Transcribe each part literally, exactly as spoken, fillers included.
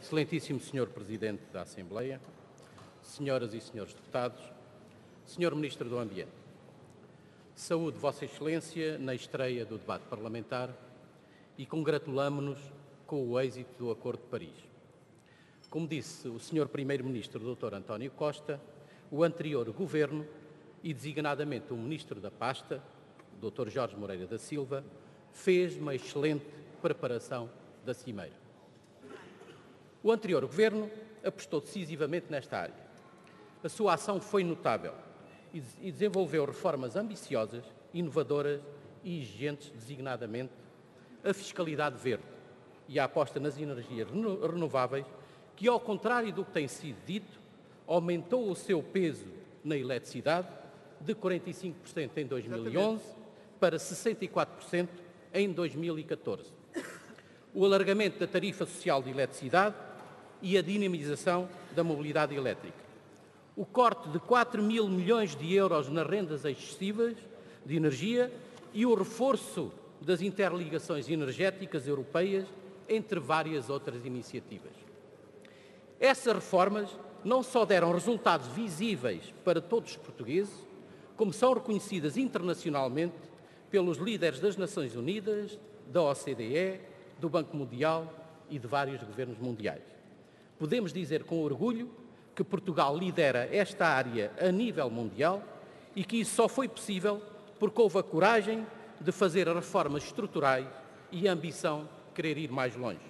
Excelentíssimo senhor Presidente da Assembleia, senhoras e senhores deputados, senhor Ministro do Ambiente, saúde Vossa Excelência na estreia do debate parlamentar e congratulamo-nos com o êxito do Acordo de Paris. Como disse o senhor Primeiro-Ministro doutor António Costa, o anterior Governo e designadamente o Ministro da Pasta, doutor Jorge Moreira da Silva, fez uma excelente preparação da Cimeira. O anterior Governo apostou decisivamente nesta área. A sua ação foi notável e desenvolveu reformas ambiciosas, inovadoras e exigentes, designadamente a fiscalidade verde e a aposta nas energias renováveis, que, ao contrário do que tem sido dito, aumentou o seu peso na eletricidade de quarenta e cinco por cento em dois mil e onze para sessenta e quatro por cento em dois mil e catorze. O alargamento da tarifa social de eletricidade e a dinamização da mobilidade elétrica. O corte de quatro mil milhões de euros nas rendas excessivas de energia e o reforço das interligações energéticas europeias, entre várias outras iniciativas. Essas reformas não só deram resultados visíveis para todos os portugueses, como são reconhecidas internacionalmente pelos líderes das Nações Unidas, da O C D E, do Banco Mundial e de vários governos mundiais. Podemos dizer com orgulho que Portugal lidera esta área a nível mundial e que isso só foi possível porque houve a coragem de fazer reformas estruturais e a ambição de querer ir mais longe.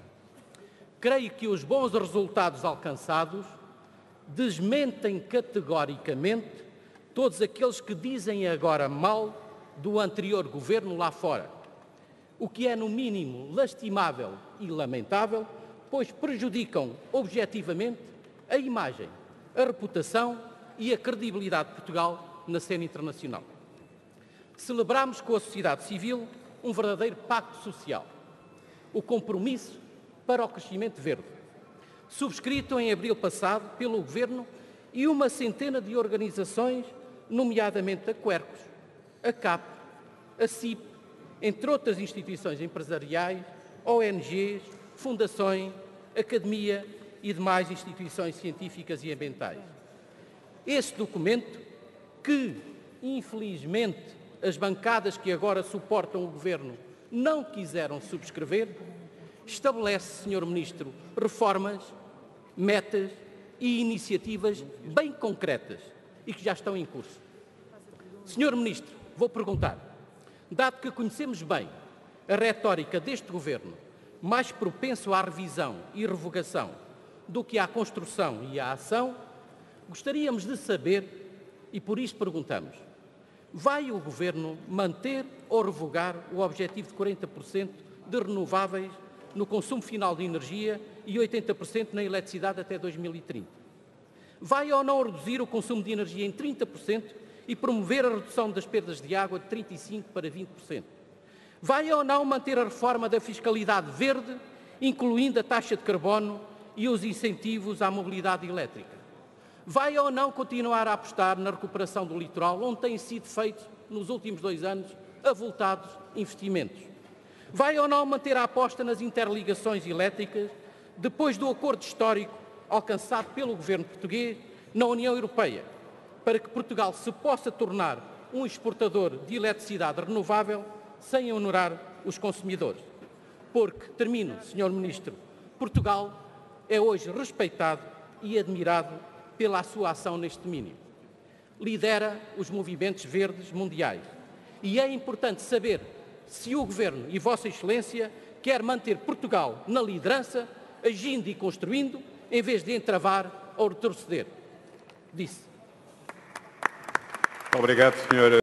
Creio que os bons resultados alcançados desmentem categoricamente todos aqueles que dizem agora mal do anterior Governo lá fora, o que é, no mínimo, lastimável e lamentável, pois prejudicam objetivamente a imagem, a reputação e a credibilidade de Portugal na cena internacional. Celebramos com a sociedade civil um verdadeiro pacto social, o compromisso para o crescimento verde, subscrito em abril passado pelo Governo e uma centena de organizações, nomeadamente a Quercus, a C A P, a C I P, entre outras instituições empresariais, O N Gs, fundações, academia e demais instituições científicas e ambientais. Este documento, que, infelizmente, as bancadas que agora suportam o Governo não quiseram subscrever, estabelece, senhor Ministro, reformas, metas e iniciativas bem concretas e que já estão em curso. senhor Ministro, vou perguntar, dado que conhecemos bem a retórica deste Governo, mais propenso à revisão e revogação do que à construção e à ação, gostaríamos de saber, e por isso perguntamos, vai o Governo manter ou revogar o objetivo de quarenta por cento de renováveis no consumo final de energia e oitenta por cento na eletricidade até dois mil e trinta? Vai ou não reduzir o consumo de energia em trinta por cento e promover a redução das perdas de água de trinta e cinco por cento para vinte por cento? Vai ou não manter a reforma da fiscalidade verde, incluindo a taxa de carbono e os incentivos à mobilidade elétrica? Vai ou não continuar a apostar na recuperação do litoral, onde têm sido feitos, nos últimos dois anos, avultados investimentos? Vai ou não manter a aposta nas interligações elétricas, depois do acordo histórico alcançado pelo Governo português na União Europeia, para que Portugal se possa tornar um exportador de eletricidade renovável sem onerar os consumidores? Porque, termino, senhor Ministro, Portugal é hoje respeitado e admirado pela sua ação neste domínio. Lidera os movimentos verdes mundiais e é importante saber se o Governo e Vossa Excelência quer manter Portugal na liderança, agindo e construindo, em vez de entravar ou retroceder. Disse. Obrigado, senhor